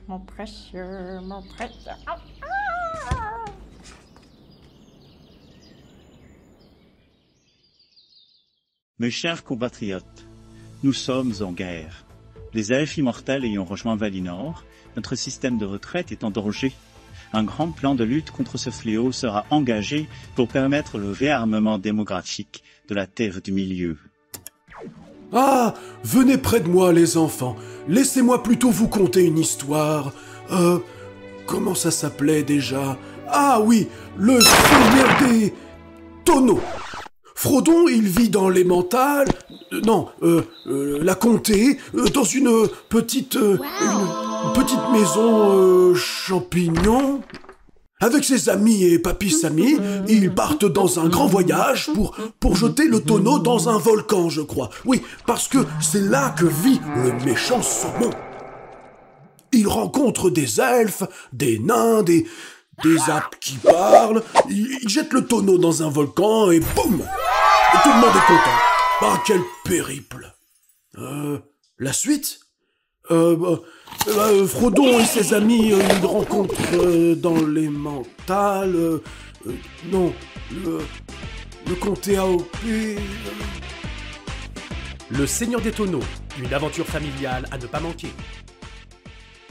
mon précieux, mon précieux. Mes chers compatriotes, nous sommes en guerre. Les elfes immortels ayant rejoint Valinor, notre système de retraite est en danger. Un grand plan de lutte contre ce fléau sera engagé pour permettre le réarmement démographique de la Terre du Milieu. Ah, venez près de moi, les enfants. Laissez-moi plutôt vous conter une histoire. Comment ça s'appelait déjà? Ah oui, le Seigneur des tonneaux. Frodon, il vit dans l'Emmental, la comté, dans une petite maison champignon. Avec ses amis et papy Samy, ils partent dans un grand voyage pour jeter le tonneau dans un volcan, je crois. Oui, parce que c'est là que vit le méchant saumon. Ils rencontrent des elfes, des nains, des apes qui parlent. Ils jettent le tonneau dans un volcan et boum! Et tout le monde est content. Ah, quel périple! La suite? Frodon et ses amis, ils rencontrent dans l'Emmental... le comté AOP... Le Seigneur des Tonneaux, une aventure familiale à ne pas manquer.